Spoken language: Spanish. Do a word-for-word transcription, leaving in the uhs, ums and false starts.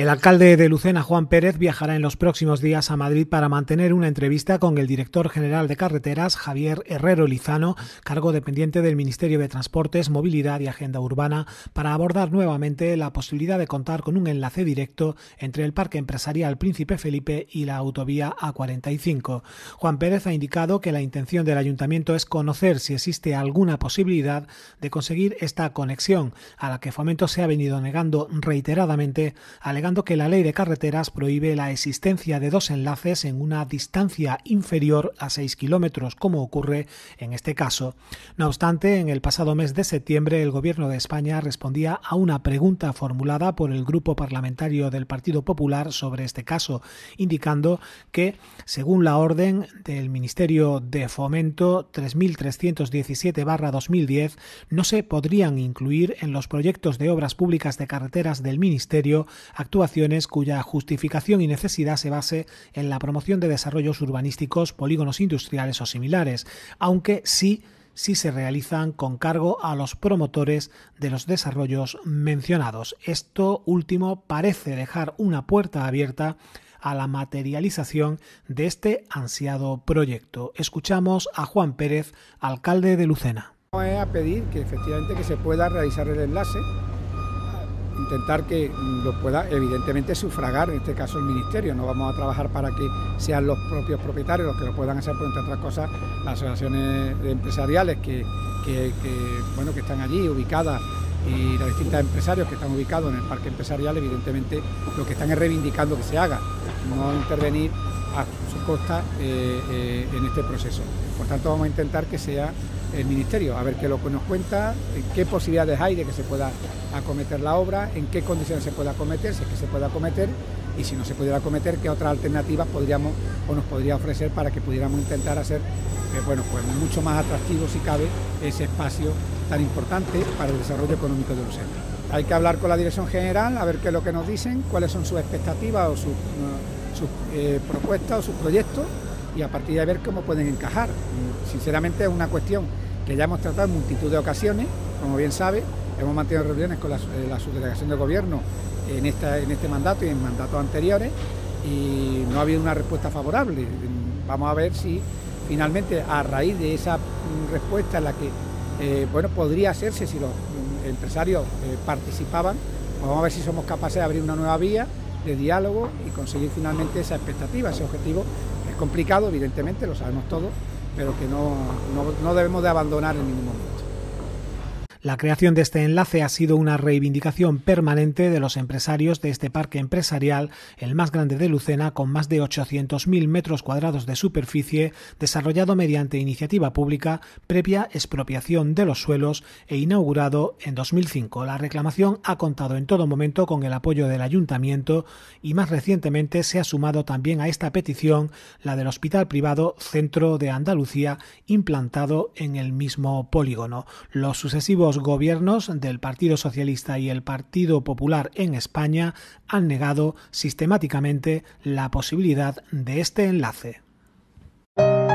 El alcalde de Lucena, Juan Pérez, viajará en los próximos días a Madrid para mantener una entrevista con el director general de Carreteras, Javier Herrero Lizano, cargo dependiente del Ministerio de Transportes, Movilidad y Agenda Urbana, para abordar nuevamente la posibilidad de contar con un enlace directo entre el Parque Empresarial Príncipe Felipe y la autovía A cuarenta y cinco. Juan Pérez ha indicado que la intención del Ayuntamiento es conocer si existe alguna posibilidad de conseguir esta conexión, a la que Fomento se ha venido negando reiteradamente, alegando que la ley de carreteras prohíbe la existencia de dos enlaces en una distancia inferior a seis kilómetros, como ocurre en este caso. No obstante, en el pasado mes de septiembre, el Gobierno de España respondía a una pregunta formulada por el Grupo Parlamentario del Partido Popular sobre este caso, indicando que, según la orden del Ministerio de Fomento tres mil trescientos diecisiete barra dos mil diez, no se podrían incluir en los proyectos de obras públicas de carreteras del Ministerio actuaciones cuya justificación y necesidad se base en la promoción de desarrollos urbanísticos, polígonos industriales o similares, aunque sí si se realizan con cargo a los promotores de los desarrollos mencionados. Esto último parece dejar una puerta abierta a la materialización de este ansiado proyecto. Escuchamos a Juan Pérez, alcalde de Lucena. Es a pedir que efectivamente que se pueda realizar el enlace, intentar que lo pueda evidentemente sufragar, en este caso el Ministerio. No vamos a trabajar para que sean los propios propietarios los que lo puedan hacer, por entre otras cosas las asociaciones empresariales que, que, que, bueno, que están allí ubicadas y los distintos empresarios que están ubicados en el parque empresarial, evidentemente lo que están es reivindicando que se haga, no intervenir a su costa eh, eh, en este proceso. Por tanto, vamos a intentar que sea el Ministerio, a ver qué es lo que nos cuenta, qué posibilidades hay de que se pueda acometer la obra, en qué condiciones se puede acometer, si es que se puede acometer, y si no se pudiera acometer, qué otras alternativas podríamos o nos podría ofrecer para que pudiéramos intentar hacer eh, bueno, pues mucho más atractivo, si cabe, ese espacio tan importante para el desarrollo económico de Lucena. Hay que hablar con la Dirección General, a ver qué es lo que nos dicen, cuáles son sus expectativas o sus, sus eh, propuestas o sus proyectos, y a partir de ver cómo pueden encajar. Sinceramente es una cuestión que ya hemos tratado en multitud de ocasiones, como bien sabe, hemos mantenido reuniones con la, la subdelegación de gobierno en, esta, en este mandato y en mandatos anteriores y no ha habido una respuesta favorable. Vamos a ver si finalmente a raíz de esa respuesta en la que eh, bueno, podría hacerse si los empresarios eh, participaban, pues vamos a ver si somos capaces de abrir una nueva vía de diálogo y conseguir finalmente esa expectativa, ese objetivo. Es complicado, evidentemente, lo sabemos todos, pero que no, no, no debemos de abandonar en ningún momento. La creación de este enlace ha sido una reivindicación permanente de los empresarios de este parque empresarial, el más grande de Lucena, con más de ochocientos mil metros cuadrados de superficie, desarrollado mediante iniciativa pública, previa expropiación de los suelos e inaugurado en dos mil cinco. La reclamación ha contado en todo momento con el apoyo del Ayuntamiento y más recientemente se ha sumado también a esta petición la del Hospital Privado Centro de Andalucía, implantado en el mismo polígono. Los sucesivos gobiernos del Partido Socialista y el Partido Popular en España han negado sistemáticamente la posibilidad de este enlace.